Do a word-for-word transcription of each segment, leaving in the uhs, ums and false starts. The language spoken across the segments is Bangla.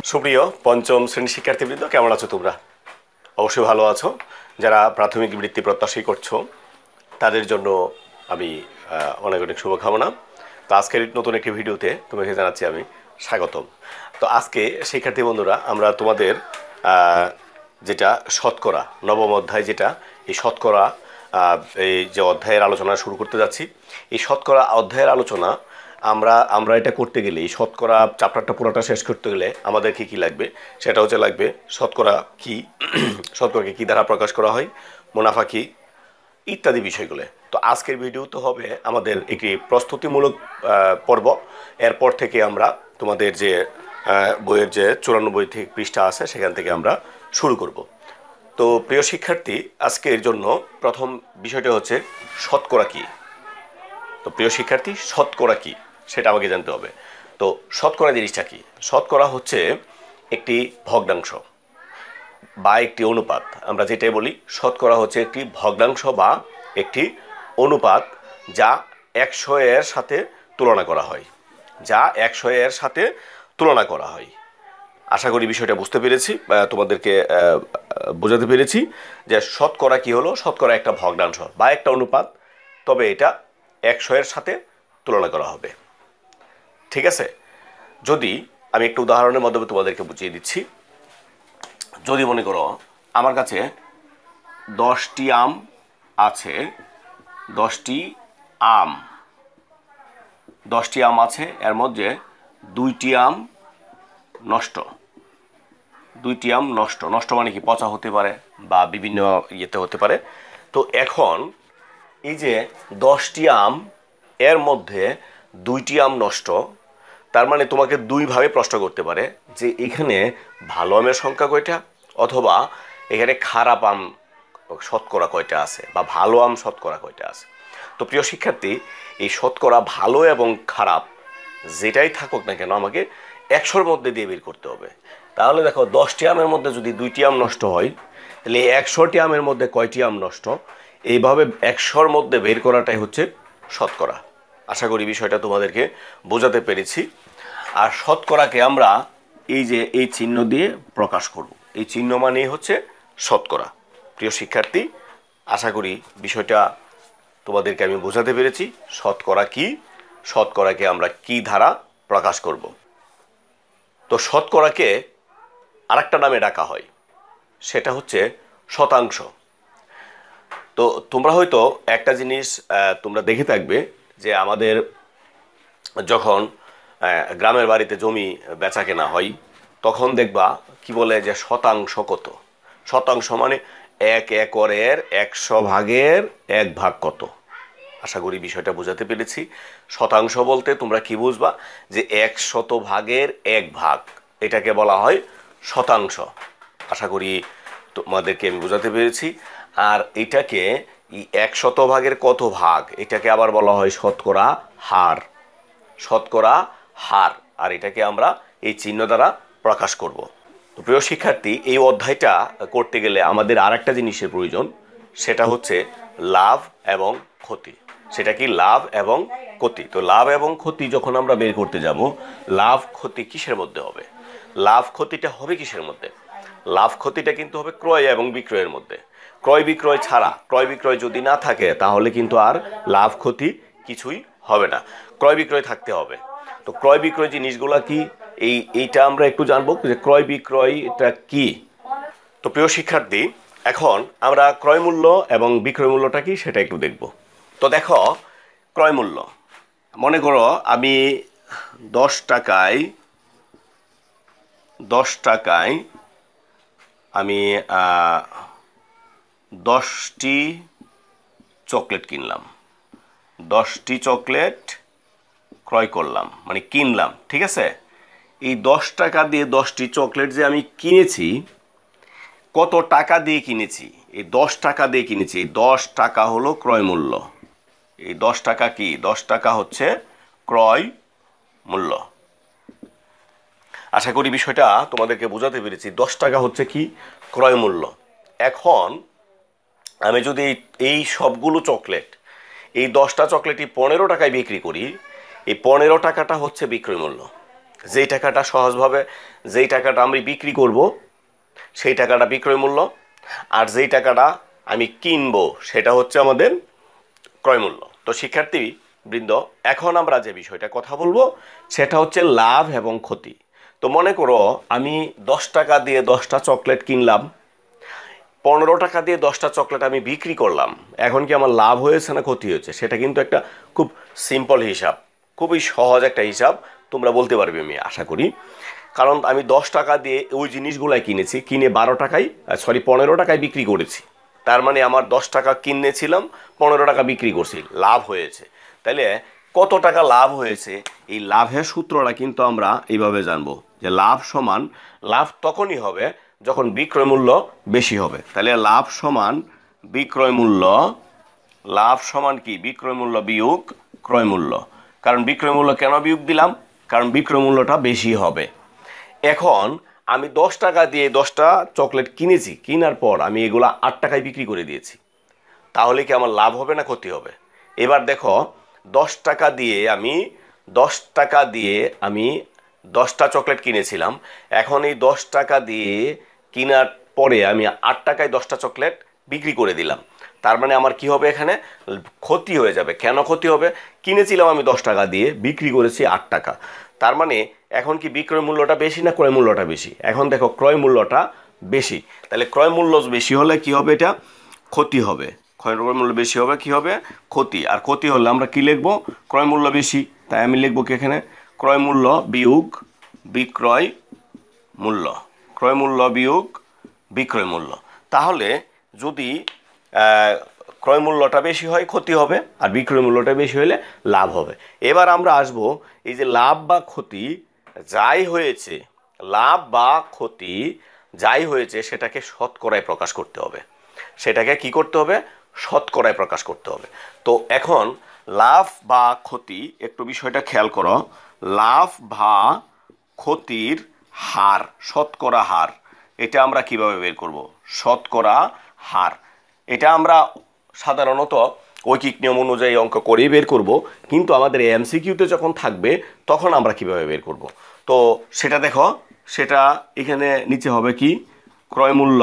সুপ্রিয় পঞ্চম শ্রেণীর শিক্ষার্থীবৃন্দ, কেমন আছো তোমরা? অবশ্যই ভালো আছো। যারা প্রাথমিক বৃত্তি প্রত্যাশী করছো তাদের জন্য আমি অনেক অনেক শুভকামনা। তো আজকের নতুন একটি ভিডিওতে তোমাকে জানাচ্ছি আমি স্বাগতম। তো আজকে শিক্ষার্থী বন্ধুরা, আমরা তোমাদের যেটা শতকরা নবম অধ্যায়, যেটা এই শতকরা এই যে অধ্যায়ের আলোচনা শুরু করতে যাচ্ছি, এই শতকরা অধ্যায়ের আলোচনা আমরা আমরা এটা করতে গেলে, এই শতকরা চ্যাপ্টারটা পুরোটা শেষ করতে গেলে আমাদের কি কি লাগবে, সেটা হচ্ছে লাগবে শতকরা কি, শতকরাকে কী দ্বারা প্রকাশ করা হয়, মুনাফা কি, ইত্যাদি বিষয়গুলো। তো আজকের ভিডিও তো হবে আমাদের একটি প্রস্তুতিমূলক পর্ব। এরপর থেকে আমরা তোমাদের যে বইয়ের যে চুরানব্বই থেকে পৃষ্ঠা আছে সেখান থেকে আমরা শুরু করব। তো প্রিয় শিক্ষার্থী, আজকের জন্য প্রথম বিষয়টা হচ্ছে শতকরা কি। তো প্রিয় শিক্ষার্থী, শতকরা কি সেটা আমাকে জানতে হবে। তো শতকরা জিনিসটা কি? শতকরা হচ্ছে একটি ভগ্নাংশ বা একটি অনুপাত। আমরা যেটাই বলি, শতকরা হচ্ছে একটি ভগ্নাংশ বা একটি অনুপাত যা একশো এর সাথে তুলনা করা হয়, যা একশো এর সাথে তুলনা করা হয়। আশা করি বিষয়টা বুঝতে পেরেছি, তোমাদেরকে বোঝাতে পেরেছি যে শতকরা কি হলো। শতকরা একটা ভগ্নাংশ বা একটা অনুপাত, তবে এটা একশো এর সাথে তুলনা করা হবে। ঠিক আছে? যদি আমি একটু উদাহরণের মাধ্যমে তোমাদেরকে বুঝিয়ে দিচ্ছি। যদি মনে করো আমার কাছে দশটি আম আছে, দশটি আম দশটি আম আছে, এর মধ্যে দুইটি আম নষ্ট। দুইটি আম নষ্ট নষ্ট মানে কি? পচা হতে পারে বা বিভিন্ন ইয়েতে হতে পারে। তো এখন এই যে দশটি আম, এর মধ্যে দুইটি আম নষ্ট, তার মানে তোমাকে দুইভাবে প্রশ্ন করতে পারে যে এখানে ভালো আমের সংখ্যা কয়টা, অথবা এখানে খারাপ আম শতকরা কয়টা আছে, বা ভালো আম শতকরা কয়টা আছে। তো প্রিয় শিক্ষার্থী, এই শতকরা ভালো এবং খারাপ যেটাই থাকুক না কেন আমাকে একশোর মধ্যে দিয়ে বের করতে হবে। তাহলে দেখো, দশটি আমের মধ্যে যদি দুইটি আম নষ্ট হয়, তাহলে একশোটি আমের মধ্যে কয়টি আম নষ্ট, এইভাবে একশোর মধ্যে বের করাটাই হচ্ছে শতকরা। আশা করি বিষয়টা তোমাদেরকে বোঝাতে পেরেছি। আর শতকরাকে আমরা এই যে এই চিহ্ন দিয়ে প্রকাশ করব, এই চিহ্ন মানেই হচ্ছে শতকরা। প্রিয় শিক্ষার্থী, আশা করি বিষয়টা তোমাদেরকে আমি বোঝাতে পেরেছি। শতকরা কি, শতকরাকে আমরা কি ধারা প্রকাশ করব। তো শতকরাকে আরেকটা নামে ডাকা হয়, সেটা হচ্ছে শতাংশ। তো তোমরা হয়তো একটা জিনিস তোমরা দেখে থাকবে যে আমাদের যখন গ্রামের বাড়িতে জমি বেচা কেনা হয়, তখন দেখবা কি বলে যে শতাংশ কত। শতাংশ মানে এক একরের একশো ভাগের এক ভাগ কত। আশা করি বিষয়টা বোঝাতে পেরেছি। শতাংশ বলতে তোমরা কি বুঝবা, যে এক শত ভাগের এক ভাগ, এটাকে বলা হয় শতাংশ। আশা করি তোমাদেরকে আমি বোঝাতে পেরেছি। আর এটাকে এক শত ভাগের কত ভাগ, এটাকে আবার বলা হয় শতকরা হার। শতকরা হার, আর এটাকে আমরা এই চিহ্ন দ্বারা প্রকাশ করব। তো প্রিয় শিক্ষার্থী, এই অধ্যায়টা করতে গেলে আমাদের আর একটা জিনিসের প্রয়োজন, সেটা হচ্ছে লাভ এবং ক্ষতি। সেটা কি? লাভ এবং ক্ষতি। তো লাভ এবং ক্ষতি যখন আমরা বের করতে যাব, লাভ ক্ষতি কিসের মধ্যে হবে? লাভ ক্ষতিটা হবে কিসের মধ্যে? লাভ ক্ষতিটা কিন্তু হবে ক্রয় এবং বিক্রয়ের মধ্যে। ক্রয় বিক্রয় ছাড়া, ক্রয় বিক্রয় যদি না থাকে তাহলে কিন্তু আর লাভ ক্ষতি কিছুই হবে না। ক্রয় বিক্রয় থাকতে হবে। তো ক্রয় বিক্রয় জিনিসগুলা কি, এই এইটা আমরা একটু জানবো যে ক্রয় বিক্রয়টা কি। তো প্রিয় শিক্ষার্থী, এখন আমরা ক্রয় মূল্য এবং বিক্রয় মূল্যটা কি সেটা একটু দেখব। তো দেখো, ক্রয় মূল্য, মনে করো আমি দশ টাকায় দশ টাকায় আমি দশটি চকলেট কিনলাম। দশটি চকলেট ক্রয় করলাম, মানে কিনলাম। ঠিক আছে? এই দশ টাকা দিয়ে দশটি চকলেট যে আমি কিনেছি, কত টাকা দিয়ে কিনেছি? এই দশ টাকা দিয়ে কিনেছি। এই দশ টাকা হলো ক্রয় মূল্য। এই দশ টাকা কি? দশ টাকা হচ্ছে ক্রয় মূল্য। আশা করি বিষয়টা তোমাদেরকে বোঝাতে পেরেছি। দশ টাকা হচ্ছে কি? ক্রয় মূল্য। এখন আমি যদি এই সবগুলো চকলেট, এই দশটা চকলেটই পনেরো টাকায় বিক্রি করি, এই পনেরো টাকাটা হচ্ছে বিক্রয় মূল্য। যেই টাকাটা সহজভাবে যেই টাকাটা আমি বিক্রি করব সেই টাকাটা বিক্রয় মূল্য, আর যেই টাকাটা আমি কিনবো সেটা হচ্ছে আমাদের ক্রয় মূল্য। তো শিক্ষার্থী বৃন্দ, এখন আমরা যে বিষয়টা কথা বলবো সেটা হচ্ছে লাভ এবং ক্ষতি। তো মনে করো আমি দশ টাকা দিয়ে দশটা চকলেট কিনলাম, পনেরো টাকা দিয়ে দশটা চকলেট আমি বিক্রি করলাম, এখন কি আমার লাভ হয়েছে না ক্ষতি হয়েছে? সেটা কিন্তু একটা খুব সিম্পল হিসাব, খুবই সহজ একটা হিসাব, তোমরা বলতে পারবে আমি আশা করি। কারণ আমি দশ টাকা দিয়ে ওই জিনিসগুলাই কিনেছি, কিনে বারো টাকায় সরি পনেরো টাকায় বিক্রি করেছি। তার মানে আমার দশ টাকা কিনেছিলাম, পনেরো টাকা বিক্রি করছি, লাভ হয়েছে। তাইলে কত টাকা লাভ হয়েছে, এই লাভের সূত্রটা কিন্তু আমরা এইভাবে জানবো যে লাভ সমান, লাভ তখনই হবে যখন বিক্রয় মূল্য বেশি হবে। তাহলে লাভ সমান বিক্রয় মূল্য, লাভ সমান কি বিক্রয় মূল্য বিয়োগ ক্রয় মূল্য। কারণ বিক্রয় মূল্য কেন বিয়োগ দিলাম? কারণ বিক্রয় মূল্যটা বেশি হবে। এখন আমি দশ টাকা দিয়ে দশটা চকলেট কিনেছি, কেনার পর আমি এগুলা আট টাকায় বিক্রি করে দিয়েছি, তাহলে কি আমার লাভ হবে না ক্ষতি হবে? এবার দেখো, দশ টাকা দিয়ে আমি দশ টাকা দিয়ে আমি দশটা চকলেট কিনেছিলাম, এখন এই দশ টাকা দিয়ে কেনার পরে আমি আট টাকায় দশটা চকলেট বিক্রি করে দিলাম, তার মানে আমার কি হবে? এখানে ক্ষতি হয়ে যাবে। কেন ক্ষতি হবে? কিনেছিলাম আমি দশ টাকা দিয়ে, বিক্রি করেছি আট টাকা, তার মানে এখন কি বিক্রয় মূল্যটা বেশি না ক্রয় মূল্যটা বেশি? এখন দেখো ক্রয় মূল্যটা বেশি, তাহলে ক্রয় মূল্য বেশি হলে কি হবে? এটা ক্ষতি হবে। ক্রয় মূল্য বেশি হবে কি হবে? ক্ষতি। আর ক্ষতি হলে আমরা কি লিখবো? ক্রয় মূল্য বেশি, তাই আমি লিখবো কি এখানে ক্রয় মূল্য বিয়োগ বিক্রয় মূল্য, ক্রয় মূল্য বিয়োগ বিক্রয় মূল্য। তাহলে যদি ক্রয় মূল্যটা বেশি হয় ক্ষতি হবে, আর বিক্রয় মূল্যটা বেশি হলে লাভ হবে। এবার আমরা আসবো এই যে লাভ বা ক্ষতি যাই হয়েছে, লাভ বা ক্ষতি যাই হয়েছে সেটাকে শতকরায় প্রকাশ করতে হবে। সেটাকে কি করতে হবে? শতকরায় প্রকাশ করতে হবে। তো এখন লাভ বা ক্ষতি, একটু বিষয়টা খেয়াল করো, লাভ বা ক্ষতির হার, শতকরা হার, এটা আমরা কিভাবে বের করব? শতকরা হার, এটা আমরা সাধারণত ঐকিক নিয়ম অনুযায়ী অঙ্ক করেই বের করব, কিন্তু আমাদের এমসিকিউতে যখন থাকবে তখন আমরা কিভাবে বের করব? তো সেটা দেখো, সেটা এখানে নিচে হবে কি ক্রয় মূল্য,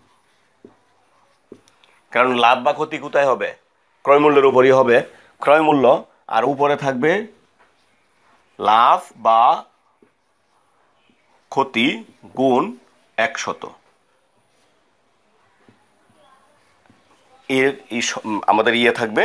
কারণ লাভ বা ক্ষতি কোথায় হবে? ক্রয় মূল্যের উপরই হবে ক্রয় মূল্য, আর উপরে থাকবে লাভ বা ক্ষতি গুণ একশত। এর আমাদের ইয়ে থাকবে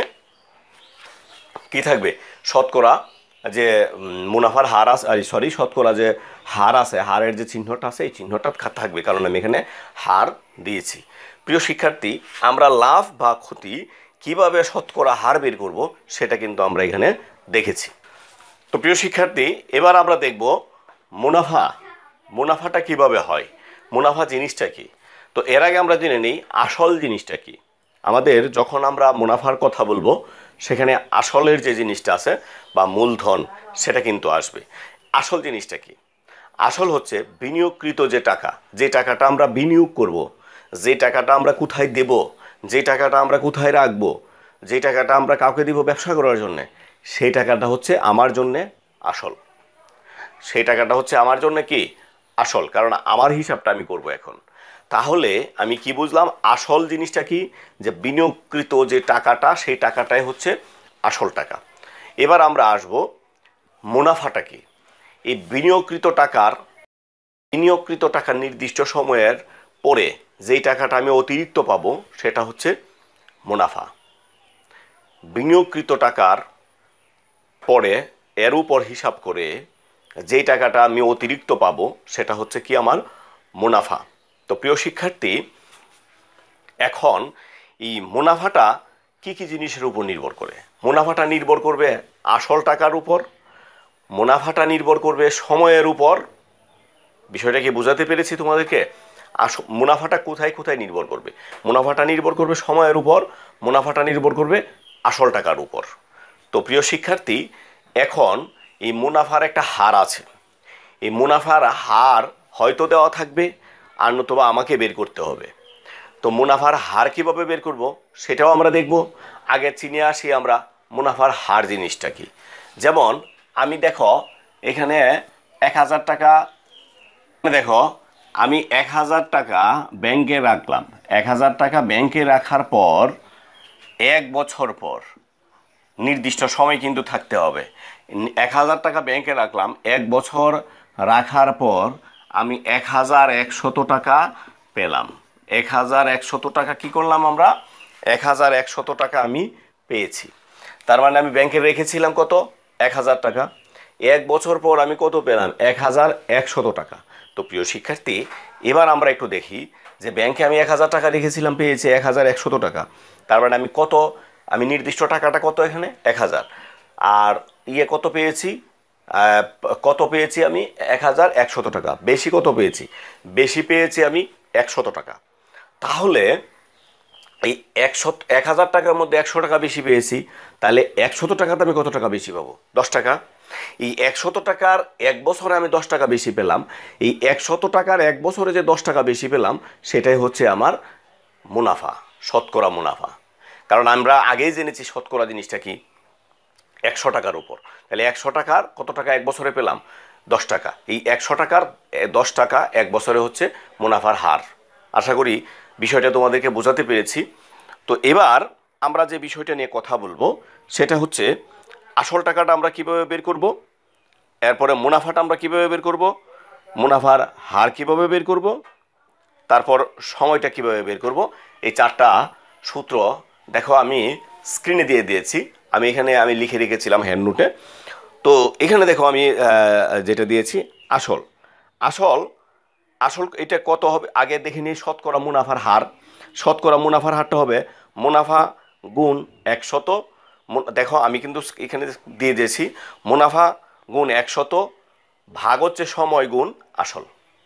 কি থাকবে? শতকরা যে মুনাফার হার আছে, সরি শতকরা যে হার আছে, হারের যে চিহ্নটা আছে এই চিহ্নটা থাকবে, কারণ আমি এখানে হার দিয়েছি। প্রিয় শিক্ষার্থী, আমরা লাভ বা ক্ষতি কিভাবে শতকরা হার বের করব সেটা কিন্তু আমরা এখানে দেখেছি। তো প্রিয় শিক্ষার্থী, এবার আমরা দেখব মুনাফা, মুনাফাটা কিভাবে হয়, মুনাফা জিনিসটা কি। তো এর আগে আমরা জেনে নিই আসল জিনিসটা কি। আমাদের যখন আমরা মুনাফার কথা বলবো সেখানে আসলের যে জিনিসটা আছে বা মূলধন সেটা কিন্তু আসবে। আসল জিনিসটা কি? আসল হচ্ছে বিনিয়োগকৃত যে টাকা, যে টাকাটা আমরা বিনিয়োগ করব, যে টাকাটা আমরা কোথায় দেব, যে টাকাটা আমরা কোথায় রাখবো, যে টাকাটা আমরা কাউকে দিব ব্যবসা করার জন্য, সেই টাকাটা হচ্ছে আমার জন্যে আসল। সেই টাকাটা হচ্ছে আমার জন্য কি আসল, কারণ আমার হিসাবটা আমি করব এখন। তাহলে আমি কি বুঝলাম? আসল জিনিসটা কি? যে বিনিয়োগকৃত যে টাকাটা, সেই টাকাটাই হচ্ছে আসল টাকা। এবার আমরা আসব মুনাফাটা কি। এই বিনিয়োগকৃত টাকার বিনিয়োগকৃত টাকার নির্দিষ্ট সময়ের পরে যেই টাকাটা আমি অতিরিক্ত পাবো সেটা হচ্ছে মুনাফা। বিনিয়োগকৃত টাকার পরে এর উপর হিসাব করে যেই টাকাটা আমি অতিরিক্ত পাবো সেটা হচ্ছে কি আমার মুনাফা। তো প্রিয় শিক্ষার্থী, এখন এই মুনাফাটা কি কি জিনিসের উপর নির্ভর করে? মুনাফাটা নির্ভর করবে আসল টাকার উপর, মুনাফাটা নির্ভর করবে সময়ের উপর। বিষয়টা কি বোঝাতে পেরেছি তোমাদেরকে? আস মুনাফাটা কোথায় কোথায় নির্ভর করবে? মুনাফাটা নির্ভর করবে সময়ের উপর, মুনাফাটা নির্ভর করবে আসল টাকার উপর। তো প্রিয় শিক্ষার্থী, এখন এই মুনাফার একটা হার আছে। এই মুনাফার হার হয়তো দেওয়া থাকবে আর নতুবা আমাকে বের করতে হবে। তো মুনাফার হার কিভাবে বের করব সেটাও আমরা দেখব। আগে চিনে আসি আমরা মুনাফার হার জিনিসটা কি। যেমন আমি দেখো এখানে এক হাজার টাকা দেখো আমি এক হাজার টাকা ব্যাংকে রাখলাম, এক হাজার টাকা ব্যাংকে রাখার পর এক বছর পর নির্দিষ্ট সময় কিন্তু থাকতে হবে। এক হাজার টাকা ব্যাংকে রাখলাম, এক বছর রাখার পর আমি এক হাজার একশত টাকা পেলাম। এক হাজার একশত টাকা কি করলাম আমরা? এক হাজার একশত টাকা আমি পেয়েছি। তার মানে আমি ব্যাংকে রেখেছিলাম কত? এক হাজার টাকা। এক বছর পর আমি কত পেলাম? এক হাজার একশত টাকা। তো প্রিয় শিক্ষার্থী, এবার আমরা একটু দেখি যে ব্যাংকে আমি এক হাজার টাকা রেখেছিলাম, পেয়েছি এক হাজার একশত টাকা। তার মানে আমি কত, আমি নির্দিষ্ট টাকাটা কত এখানে? এক হাজার। আর ইয়ে কত পেয়েছি? কত পেয়েছি আমি? এক হাজার একশত টাকা। বেশি কত পেয়েছি? বেশি পেয়েছি আমি একশত টাকা। তাহলে এই একশো এক হাজার টাকার মধ্যে একশো টাকা বেশি পেয়েছি, তাহলে একশত টাকাতে আমি কত টাকা বেশি পাবো? দশ টাকা। এই একশত টাকার এক বছরে আমি দশ টাকা বেশি পেলাম। এই একশত টাকার এক বছরে যে দশ টাকা বেশি পেলাম, সেটাই হচ্ছে আমার মুনাফা, শতকরা মুনাফা। কারণ আমরা আগেই জেনেছি শতকরা জিনিসটা কি, একশো টাকার উপর। তাহলে একশো টাকার কত টাকা এক বছরে পেলাম? দশ টাকা। এই একশো টাকার দশ টাকা এক বছরে হচ্ছে মুনাফার হার। আশা করি বিষয়টা তোমাদেরকে বোঝাতে পেরেছি। তো এবার আমরা যে বিষয়টা নিয়ে কথা বলবো সেটা হচ্ছে আসল টাকাটা আমরা কিভাবে বের করব, এরপরে মুনাফাটা আমরা কিভাবে বের করব, মুনাফার হার কিভাবে বের করব, তারপর সময়টা কিভাবে বের করব। এই চারটা সূত্র দেখো আমি স্ক্রিনে দিয়ে দিয়েছি। আমি এখানে আমি লিখে রেখেছিলাম হ্যান্ড নোটে। তো এখানে দেখো আমি যেটা দিয়েছি আসল আসল আসল এটা কত হবে আগে দেখে নিই। শতকরা মুনাফার হার, শতকরা মুনাফার হারটা হবে মুনাফা গুণ একশত। দেখো আমি কিন্তু এখানে দিয়ে দিয়েছি মুনাফা গুণ একশত ভাগ হচ্ছে সময় গুণ আসল।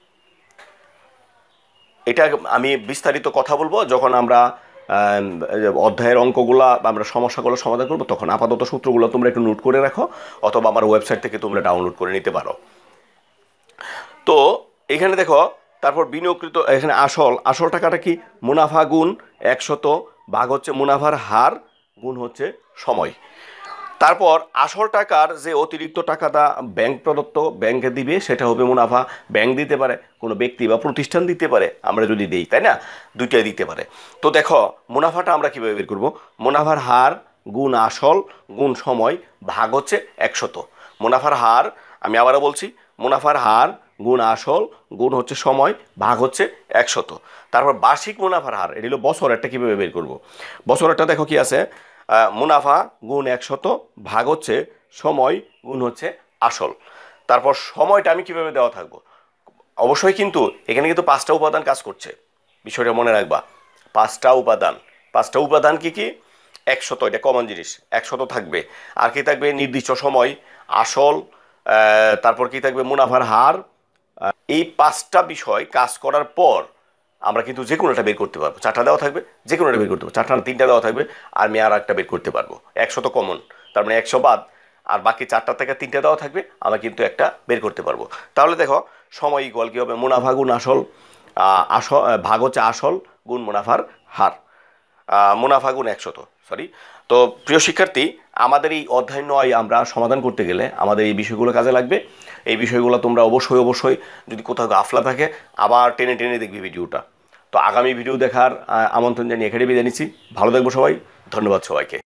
এটা আমি বিস্তারিত কথা বলবো যখন আমরা অধ্যায়ের অঙ্কগুলা বা আমরা সমস্যাগুলো সমাধান করবো, তখন আপাতত সূত্রগুলো তোমরা একটু নোট করে রাখো, অথবা আমার ওয়েবসাইট থেকে তোমরা ডাউনলোড করে নিতে পারো। তো এখানে দেখো তারপর বিনিয়োগকৃত এখানে আসল আসল টাকাটা কি? মুনাফা গুণ একশত ভাগ হচ্ছে মুনাফার হার গুণ হচ্ছে সময়। তারপর আসল টাকার যে অতিরিক্ত টাকাটা ব্যাংক প্রদত্ত ব্যাংকে দিবে সেটা হবে মুনাফা। ব্যাংক দিতে পারে, কোনো ব্যক্তি বা প্রতিষ্ঠান দিতে পারে, আমরা যদি দিই, তাই না? দুইটাই দিতে পারে। তো দেখো মুনাফাটা আমরা কীভাবে বের করবো? মুনাফার হার গুণ আসল গুণ সময় ভাগ হচ্ছে একশত। মুনাফার হার আমি আবারও বলছি, মুনাফার হার গুণ আসল গুণ হচ্ছে সময় ভাগ হচ্ছে একশত। তারপর বার্ষিক মুনাফার হার, এটি হলো বছরেরটা কীভাবে বের করব। বছরেরটা দেখো কি আছে, মুনাফা গুণ একশত ভাগ হচ্ছে সময় গুণ হচ্ছে আসল। তারপর সময়টা আমি কিভাবে দেওয়া থাকবো? অবশ্যই কিন্তু এখানে কিন্তু পাঁচটা উপাদান কাজ করছে, বিষয়টা মনে রাখবা। পাঁচটা উপাদান, পাঁচটা উপাদান কি কি? একশত, এটা কমন জিনিস, একশত থাকবে। আর কি থাকবে? নির্দিষ্ট সময়, আসল, তারপর কি থাকবে? মুনাফার হার। এই পাঁচটা বিষয় কাজ করার পর আমরা কিন্তু যে কোনো একটা বের করতে পারবো। চারটা দেওয়া থাকবে, যে কোনো একটা বের করতে পারবো। চারটা তিনটা দেওয়া থাকবে, আর আমি আর একটা বের করতে পারবো। একশো তো কমন, তার মানে একশো বাদ, আর বাকি চারটা থেকে তিনটা দেওয়া থাকবে, আমরা কিন্তু একটা বের করতে পারবো। তাহলে দেখো সময় ইকুয়াল কী হবে? মুনাফা গুণ আসল, আসল ভাগ হচ্ছে আসল গুণ মুনাফার হার, মুনাফা গুণ একশত, সরি। তো প্রিয় শিক্ষার্থী, আমাদের এই অধ্যায় নয় আমরা সমাধান করতে গেলে আমাদের এই বিষয়গুলো কাজে লাগবে। এই বিষয়গুলো তোমরা অবশ্যই অবশ্যই যদি কোথাও গাফলা থাকে আবার টেনে টেনে দেখবি ভিডিওটা। তো আগামী ভিডিও দেখার আমন্ত্রণ জানিয়ে এখানে বিদায় নিচ্ছি। ভালো থাকবো সবাই, ধন্যবাদ সবাইকে।